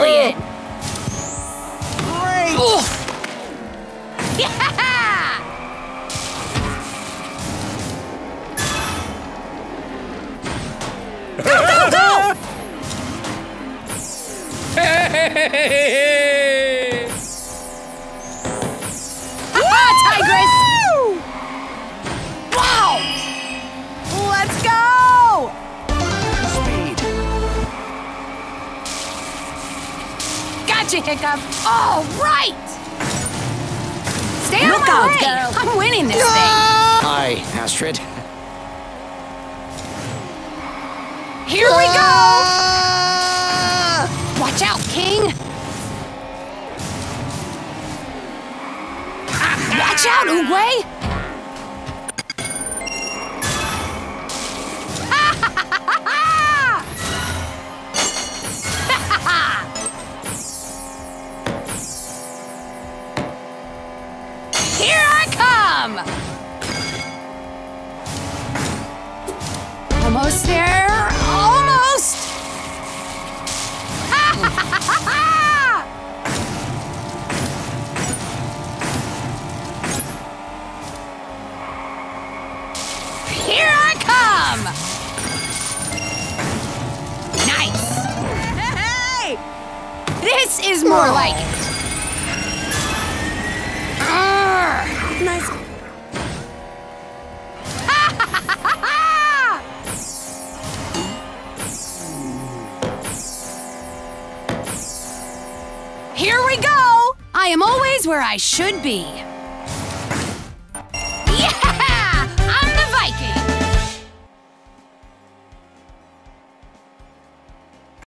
brilliant! Great! Yeah! Go, go, go! Hey! Ha-ha, Tigress! Wow! Let's go! Speed. Gotcha, Hiccup! All right! Stay out of Look my out, way! girl. I'm winning this thing! Hi, Astrid. Here we go! Watch out, King! Watch out, Oogway! Here I come! Almost there! Almost! Here I come! Nice! Hey! This is more like it. Arrgh. Nice. Here we go! I am always where I should be.